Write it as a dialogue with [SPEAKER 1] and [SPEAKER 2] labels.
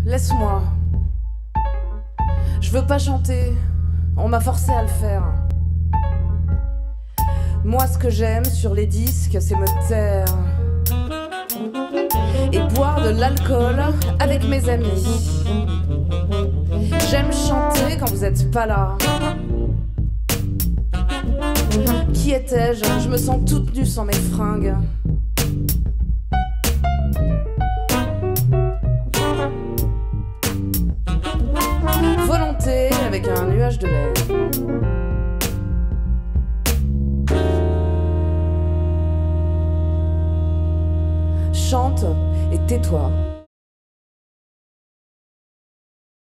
[SPEAKER 1] laisse-moi. Je veux pas chanter, on m'a forcé à le faire. Moi, ce que j'aime sur les disques, c'est me taire et boire de l'alcool avec mes amis. J'aime chanter quand vous êtes pas là. Qui étais-je? Je me sens toute nue sans mes fringues. Volonté avec un nuage de lait. Chante et tais-toi.